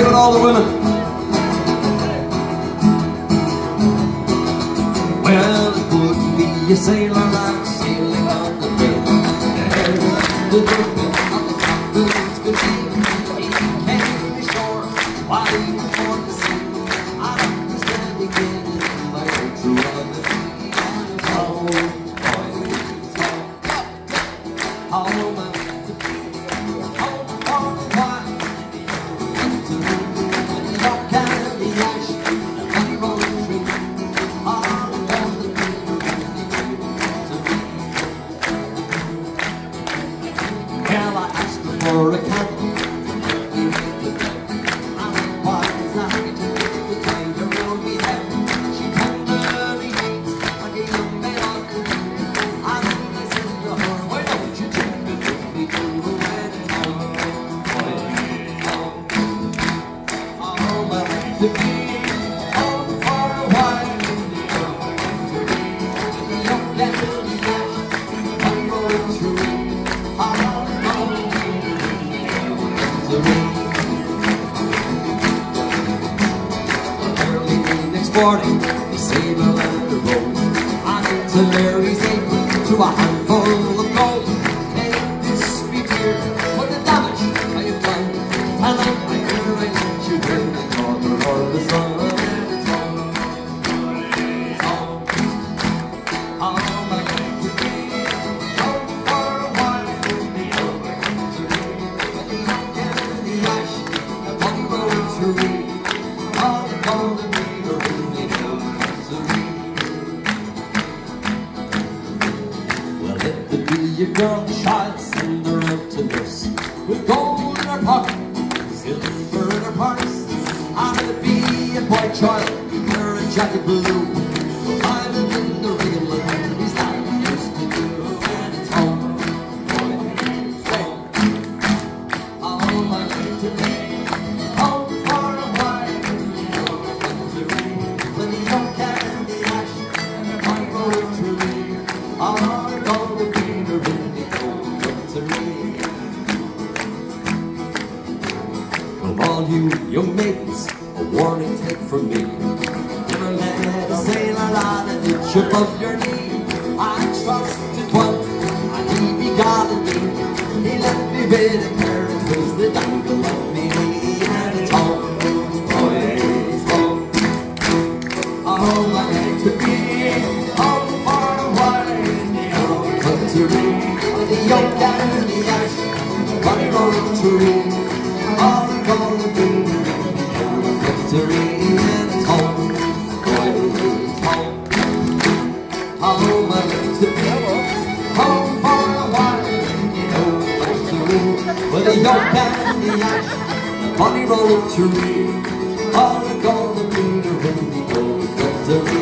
for all the women. Well, it would be a sailor lad sailing on the bay. The Dublin on the captain's good sea. He came ashore while he was born to sea. I understand again in my own true honesty. And how boys how am to be home for a while. To when the rock and the ash and the rolling tree are on the well, I asked her for a candle, he made the bed. I went wise, I had to tie her around me head. She tenderly hates like a young man ought to do. And then I said to her, why don't you take me with me to the wedding town? Oh, I like to be home for a while. The young and the ash, I'm rolling through. Early the next morning, the sailor and the rose on into Mary's apron to a handful of gold. Take this, me dear, for the damage I have done. Tonight I hear I let you in the corner of the sun. Your girl child, send her out to nurse with gold in her pocket, silver in her purse. I'm gonna be a boy child, wear a jacket blue. I'm in the real and he's like he used to do. And it's home, boy, it's home. Oh, I like to be home for a while. When the young cat and the ash and the fire roll through are gonna be all you young maidens, a warning take from me. Never let a sailor lad an inch above your knee. I trusted one, and he beguiled me. He left me with a carrot, was the dangle of me. And it's home, boys, home. Oh, I like to be home for a while in the old country. With the young and the ash, the bunny rolling through. All the golden dream, victory and it's home, boys, it's home. Home I like to be, home for a while in the old country. With the young and the ash, the bunny rolling through. All the golden dream in the old country.